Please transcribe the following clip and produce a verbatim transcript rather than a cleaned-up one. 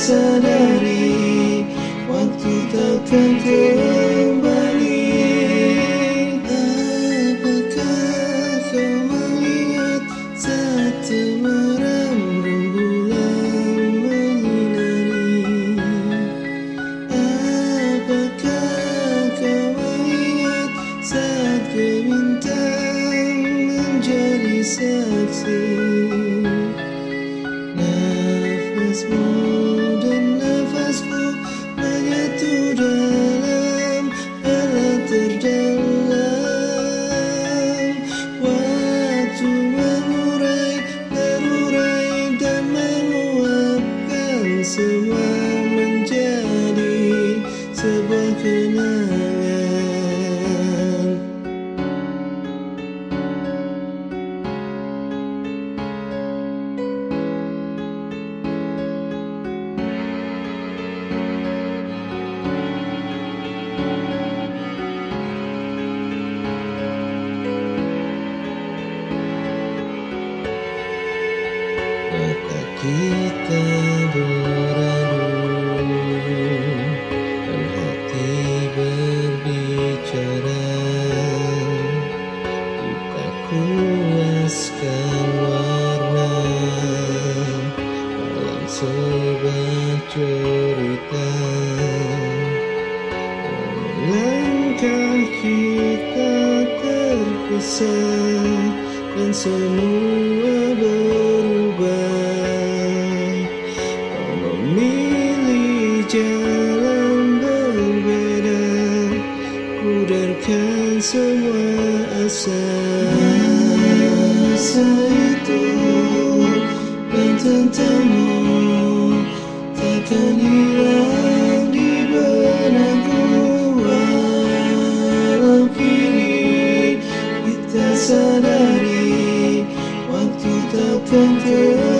sadari waktu takkan kembali. Apakah kau melihat saat temaram rembulan menyinari? Apakah kau melihat saat bintang menjadi saksi? Nafasmu dan nafasku menyatu dalam helat terdalam. Waktu mengurai, terurai dan menguapkan, semua menjadi sebuah kenangan. Mata kita beradu dan hati berbicara. Kita kuaskan warna dalam sebuah cerita. Langkah kita terpisah dan semua berubah. Kau memilih jalan berbeda, kudarkan semua asa. Asa itu dan tentangmu takkan hilang di benakku. Walau kini kita sadari waktu takkan kembali.